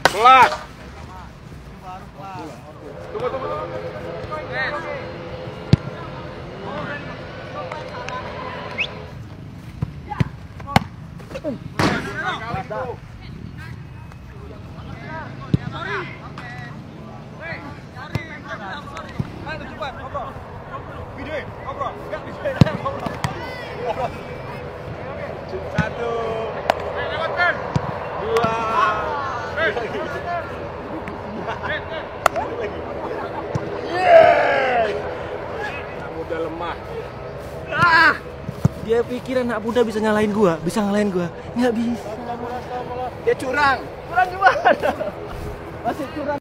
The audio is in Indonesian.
Pelan. Tunggu. Satu. Lewatkan. Dua. Udah lemah. Dia pikir anak muda bisa ngalahin gua, Nggak bisa. Dia curang. Curang gimana? Masih curang